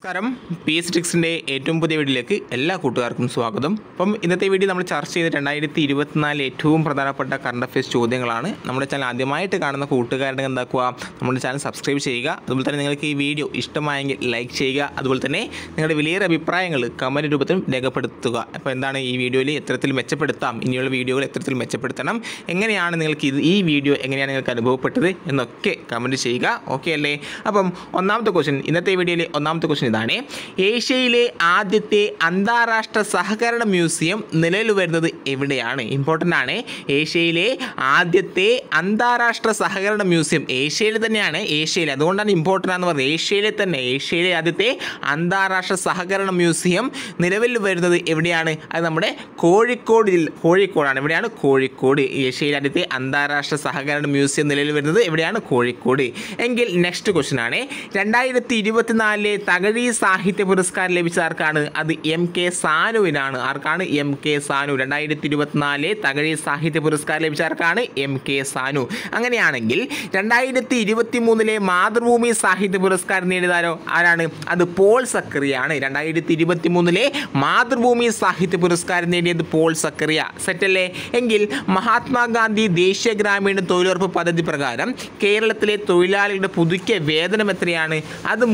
നമസ്കാരം. PS ട്രിക്സിൻ്റെ ഏറ്റവും പുതിയ വീഡിയോയിലേക്ക് എല്ലാ കൂട്ടുകാർക്കും സ്വാഗതം. അപ്പം ഇന്നത്തെ വീഡിയോ നമ്മൾ ചർച്ച ചെയ്ത 2024 ഏറ്റവും പ്രധാനപ്പെട്ട കറണ്ട് അഫയേഴ്സ് ചോദ്യങ്ങളാണ്. നമ്മുടെ ചാനൽ ആദ്യമായിട്ട് കാണുന്ന കൂട്ടുകാരുടെ എന്താക്കുക, നമ്മുടെ ചാനൽ സബ്സ്ക്രൈബ് ചെയ്യുക. അതുപോലെ തന്നെ നിങ്ങൾക്ക് ഈ വീഡിയോ ഇഷ്ടമായെങ്കിൽ ലൈക്ക് ചെയ്യുക. അതുപോലെ തന്നെ നിങ്ങളുടെ വിലയേറെ അഭിപ്രായങ്ങൾ കമൻറ്റ് രൂപത്തിൽ രേഖപ്പെടുത്തുക. അപ്പോൾ എന്താണ് ഈ വീഡിയോയിൽ എത്രത്തിൽ മെച്ചപ്പെടുത്താം, ഇനിയുള്ള വീഡിയോകൾ എത്രത്തിൽ മെച്ചപ്പെടുത്തണം, എങ്ങനെയാണ് നിങ്ങൾക്ക് ഈ വീഡിയോ എങ്ങനെയാണ് നിങ്ങൾക്ക് അനുഭവപ്പെട്ടത് എന്നൊക്കെ കമൻറ്റ് ചെയ്യുക. ഓക്കെ അല്ലേ? അപ്പം ഒന്നാമത്തെ ക്വസ്റ്റ്യൻ, ഇന്നത്തെ വീഡിയോയിലെ ഒന്നാമത്തെ ക്വസ്റ്റ്യൻ ഇതാണ്: ഏഷ്യയിലെ ആദ്യത്തെ അന്താരാഷ്ട്ര സഹകരണ മ്യൂസിയം നിലവിൽ വരുന്നത് എവിടെയാണ്? ഇമ്പോർട്ടൻ്റ് ആണ്. ഏഷ്യയിലെ ആദ്യത്തെ അന്താരാഷ്ട്ര സഹകരണ മ്യൂസിയം ഏഷ്യയിൽ തന്നെയാണ്. ഏഷ്യയിൽ, അതുകൊണ്ടാണ് ഇമ്പോർട്ടൻ്റ് ആണെന്ന് പറഞ്ഞത്. ഏഷ്യയിലെ ആദ്യത്തെ അന്താരാഷ്ട്ര സഹകരണ മ്യൂസിയം നിലവിൽ വരുന്നത് എവിടെയാണ്? അത് നമ്മുടെ കോഴിക്കോടാണ്. എവിടെയാണ്? കോഴിക്കോട്. ഏഷ്യയിലെ ആദ്യത്തെ അന്താരാഷ്ട്ര സഹകരണ മ്യൂസിയം നിലവിൽ വരുന്നത് എവിടെയാണ്? കോഴിക്കോട്. എങ്കിൽ നെക്സ്റ്റ് ക്വസ്റ്റ്യൻ ആണ്: 2024 തകഴി സാഹിത്യ പുരസ്കാരം ലഭിച്ച ആർക്കാണ്? അത് MK സാനുവിനാണ്. ആർക്കാണ്? MK സാനു. 2024 തകഴി സാഹിത്യ പുരസ്കാരം ലഭിച്ച ആർക്കാണ്? MK സാനു. അങ്ങനെയാണെങ്കിൽ 2023 മാതൃഭൂമി സാഹിത്യ പുരസ്കാരം നേടിയതാരോ? ആരാണ്? അത് പോൾ സക്കറിയാണ്. 2023 മാതൃഭൂമി സാഹിത്യ പുരസ്കാരം നേടിയത് പോൾ സക്കറിയ. സെറ്റല്ലേ? എങ്കിൽ മഹാത്മാഗാന്ധി ദേശീയ ഗ്രാമീണ തൊഴിലുറപ്പ് പദ്ധതി പ്രകാരം കേരളത്തിലെ തൊഴിലാളികളുടെ പുതുക്കിയ വേതനം എത്രയാണ്? അത്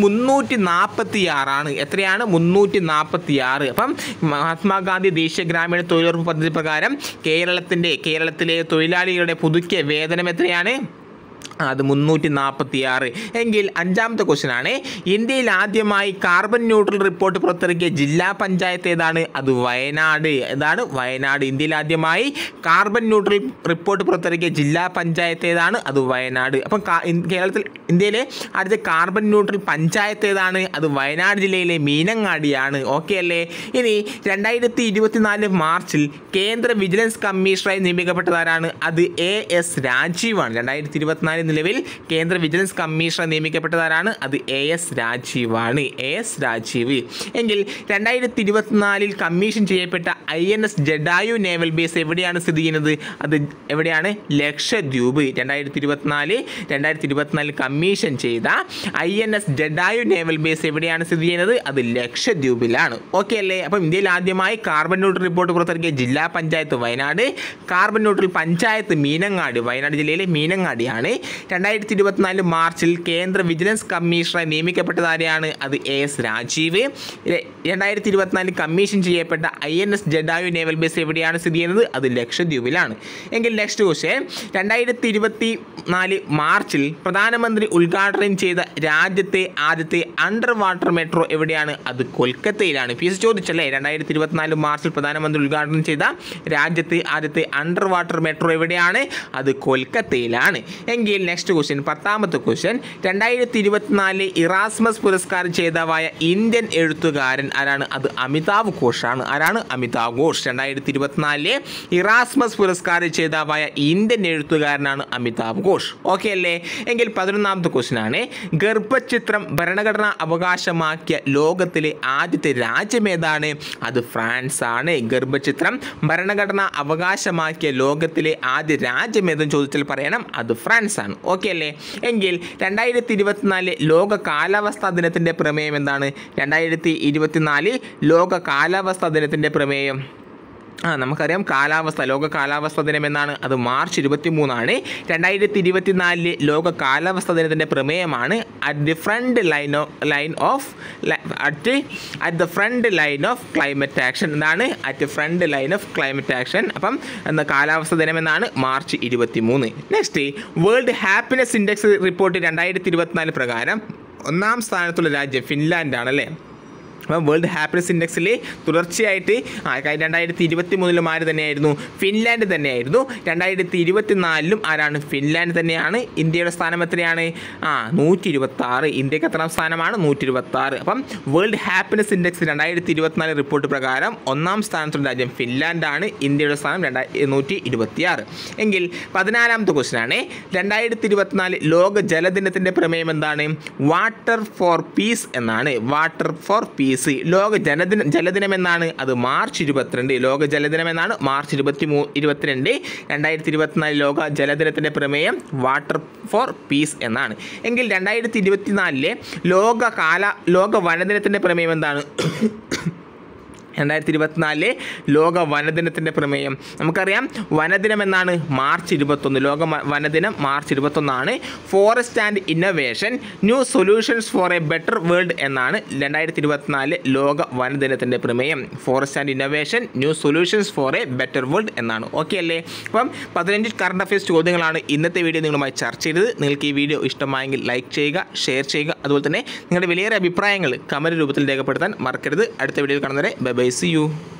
346 ആണ്. എത്രയാണ്? 346. അപ്പം മഹാത്മാഗാന്ധി ദേശീയ ഗ്രാമീണ തൊഴിലുറപ്പ് പദ്ധതി പ്രകാരം കേരളത്തിലെ തൊഴിലാളികളുടെ പുതുക്കിയ വേതനം എത്രയാണ്? അത് 346. എങ്കിൽ അഞ്ചാമത്തെ ക്വസ്റ്റ്യൻ ആണ്: ഇന്ത്യയിൽ ആദ്യമായി കാർബൺ ന്യൂട്രൽ റിപ്പോർട്ട് പുറത്തിറക്കിയ ജില്ലാ പഞ്ചായത്ത് ഏതാണ്? അത് വയനാട്. ഏതാണ്? വയനാട്. ഇന്ത്യയിൽ ആദ്യമായി കാർബൺ ന്യൂട്രൽ റിപ്പോർട്ട് പുറത്തിറക്കിയ ജില്ലാ പഞ്ചായത്ത് ഏതാണ്? അത് വയനാട്. അപ്പം ഇന്ത്യയിലെ ആദ്യത്തെ കാർബൺ ന്യൂട്രൽ പഞ്ചായത്ത് ഏതാണ്? അത് വയനാട് ജില്ലയിലെ മീനങ്ങാടിയാണ്. ഓക്കെ അല്ലേ? ഇനി 2024 മാർച്ചിൽ കേന്ദ്ര വിജിലൻസ് കമ്മീഷണറായി നിയമിക്കപ്പെട്ടതാരാണ്? അത് AS രാജീവാണ്. 2024 നിലവിൽ കേന്ദ്ര വിജിലൻസ് കമ്മീഷണർ നിയമിക്കപ്പെട്ടതാരാണ്? അത് AS രാജീവാണ്. AS രാജീവ്. എങ്കിൽ 2024 കമ്മീഷൻ ചെയ്യപ്പെട്ട INS ജഡായു നേവൽ ബേസ് എവിടെയാണ് സ്ഥിതി ചെയ്യുന്നത്? അത് എവിടെയാണ്? ലക്ഷദ്വീപ്. 2024 കമ്മീഷൻ ചെയ്ത INS ജഡായു നേവൽ ബേസ് എവിടെയാണ് സ്ഥിതി ചെയ്യുന്നത്? അത് ലക്ഷദ്വീപിലാണ്. ഓക്കെ അല്ലേ? അപ്പം ഇന്ത്യയിൽ ആദ്യമായി കാർബൺ ന്യൂട്രൽ റിപ്പോർട്ട് പുറത്തിറക്കിയ ജില്ലാ പഞ്ചായത്ത് വയനാട്, കാർബൺ ന്യൂട്രൽ പഞ്ചായത്ത് മീനങ്ങാടി, വയനാട് ജില്ലയിലെ മീനങ്ങാടിയാണ്. 2024 മാർച്ചിൽ കേന്ദ്ര വിജിലൻസ് കമ്മീഷണറായി നിയമിക്കപ്പെട്ടത് ആരെയാണ്? അത് AS രാജീവ്. 2024 കമ്മീഷൻ ചെയ്യപ്പെട്ട INS ജഡായു നേവൽ ബേസ് എവിടെയാണ് സ്ഥിതി ചെയ്യുന്നത്? അത് ലക്ഷദ്വീപിലാണ്. എങ്കിൽ നെക്സ്റ്റ് ക്വസ്റ്റ്യൻ: 2024 മാർച്ചിൽ പ്രധാനമന്ത്രി ഉദ്ഘാടനം ചെയ്ത രാജ്യത്തെ ആദ്യത്തെ അണ്ടർ വാട്ടർ മെട്രോ എവിടെയാണ്? അത് കൊൽക്കത്തയിലാണ്. PS ചോദിച്ചല്ലേ? 2024 മാർച്ചിൽ പ്രധാനമന്ത്രി ഉദ്ഘാടനം ചെയ്ത രാജ്യത്തെ ആദ്യത്തെ അണ്ടർ വാട്ടർ മെട്രോ എവിടെയാണ്? അത് കൊൽക്കത്തയിലാണ്. എങ്കിൽ നെക്സ്റ്റ് ക്വസ്റ്റ്യൻ, 10ാമത്തെ ക്വസ്റ്റ്യൻ: 2024 ഇറാസ്മസ് പുരസ്കാരം ജേതാവായ ഇന്ത്യൻ എഴുത്തുകാരൻ ആരാണ്? അത് അമിതാവ് ഘോഷാണ്. ആരാണ്? അമിതാവ് ഘോഷ്. 2024 ഇറാസ്മസ് പുരസ്കാരം ജേതാവായ ഇന്ത്യൻ എഴുത്തുകാരനാണ് അമിതാവ് ഘോഷ്. ഓക്കെ അല്ലേ? എങ്കിൽ 11ാമത്തെ ക്വസ്റ്റ്യൻ ആണ്: ഗർഭചിത്രം ഭരണഘടനാ അവകാശമാക്കിയ ലോകത്തിലെ ആദ്യത്തെ രാജ്യം ഏതാണ്? അത് ഫ്രാൻസ് ആണ്. ഗർഭചിത്രം ഭരണഘടനാ അവകാശമാക്കിയ ലോകത്തിലെ ആദ്യ രാജ്യം ഏതെന്ന് ചോദിച്ചാൽ പറയണം, അത് ഫ്രാൻസ് ആണ്. ഓക്കെ അല്ലേ? എങ്കിൽ 2024 ലോക കാലാവസ്ഥാ ദിനത്തിൻ്റെ പ്രമേയം എന്താണ്? 2024 ലോക കാലാവസ്ഥാ ദിനത്തിൻ്റെ പ്രമേയം നമുക്കറിയാം. ലോക കാലാവസ്ഥാ ദിനം എന്നാണ്? അത് മാർച്ച് 23 2024 ലോക കാലാവസ്ഥാ ദിനത്തിൻ്റെ പ്രമേയമാണ് at the front line of climate action. എന്താണ്? At front line of climate action. അപ്പം കാലാവസ്ഥാ ദിനം എന്നാണ്? March 23. Next, world happiness index report 2024 പ്രകാരം 1ാം സ്ഥാനത്തുള്ള രാജ്യം ഫിൻലാൻഡ് ആണല്ലേ? അപ്പം വേൾഡ് ഹാപ്പിനെസ് ഇൻഡെക്സിൽ തുടർച്ചയായിട്ട് 2023 ആര് തന്നെയായിരുന്നു? ഫിൻലാൻഡ് തന്നെയായിരുന്നു. 2024 ആരാണ്? ഫിൻലാൻഡ് തന്നെയാണ്. ഇന്ത്യയുടെ സ്ഥാനം എത്രയാണ്? 126. ഇന്ത്യക്ക് എത്രാം സ്ഥാനമാണ്? 126. അപ്പം വേൾഡ് ഹാപ്പിനെസ് ഇൻഡെക്സ് 2024 റിപ്പോർട്ട് പ്രകാരം 1ാം സ്ഥാനത്തുള്ള രാജ്യം ഫിൻലാൻഡാണ്. ഇന്ത്യയുടെ സ്ഥാനം 126. എങ്കിൽ 14ാമത്തെ ക്വസ്റ്റ്യൻ ആണ്: 2024 ലോക ജലദിനത്തിൻ്റെ പ്രമേയം എന്താണ്? വാട്ടർ ഫോർ പീസ് എന്നാണ്. Water for peace. പീസ്. ലോക ജലദിനം എന്നാണ്? അത് മാർച്ച് 22. ലോക ജലദിനം എന്നാണ് മാർച്ച് 22. 2024 ലോക ജലദിനത്തിൻ്റെ പ്രമേയം വാട്ടർ ഫോർ പീസ് എന്നാണ്. എങ്കിൽ 2024 ലോക വനദിനത്തിൻ്റെ പ്രമേയം എന്താണ്? 2024 ലോക വനദിനത്തിൻ്റെ പ്രമേയം നമുക്കറിയാം. വനദിനം എന്നാണ്? മാർച്ച് 21. ലോക വനദിനം March 21 forest and innovation new solutions for a better world എന്നാണ് 2024 ലോക വനദിനത്തിൻ്റെ പ്രമേയം. Forest and innovation new solutions for a better world എന്നാണ്. ഓക്കെ അല്ലേ? അപ്പം 15 കറണ്ട് അഫയേഴ്സ് ചോദ്യങ്ങളാണ് ഇന്നത്തെ വീഡിയോ നിങ്ങളുമായി ചർച്ച ചെയ്തത്. നിങ്ങൾക്ക് ഈ വീഡിയോ ഇഷ്ടമായെങ്കിൽ ലൈക്ക് ചെയ്യുക, ഷെയർ ചെയ്യുക. അതുപോലെ തന്നെ നിങ്ങളുടെ വിലയേറെ അഭിപ്രായങ്ങൾ കമൻറ്റ് രൂപത്തിൽ രേഖപ്പെടുത്താൻ മറക്കരുത്. അടുത്ത വീഡിയോയിൽ കാണുന്നവരെ ബൈ ബൈ. See you.